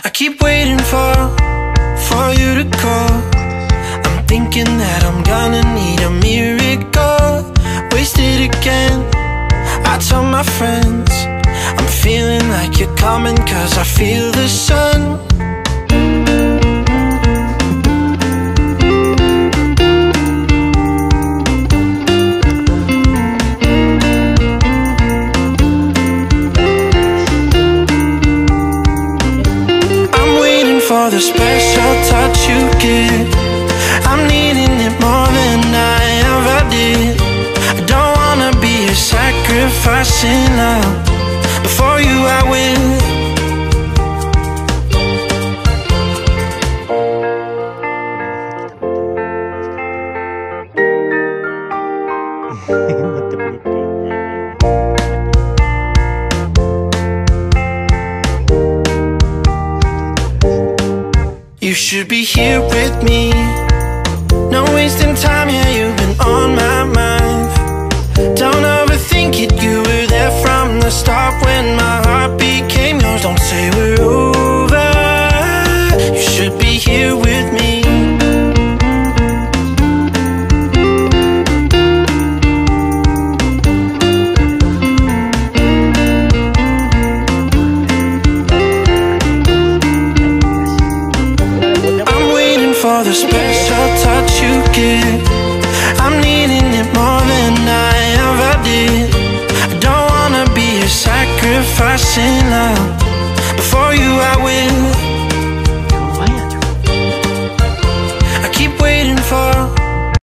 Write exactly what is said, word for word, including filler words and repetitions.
I keep waiting for, for you to call. I'm thinking that I'm gonna need a miracle. Wasted again, I tell my friends I'm feeling like you're coming, cause I feel the sun. For the special touch you give, I'm needing it more than I ever did. I don't wanna be a sacrificing love. Before you I will. You should be here with me. No wasting time, yeah, you've been on my mind. Don't overthink it, you were there from the start when my heart became yours. Don't say we're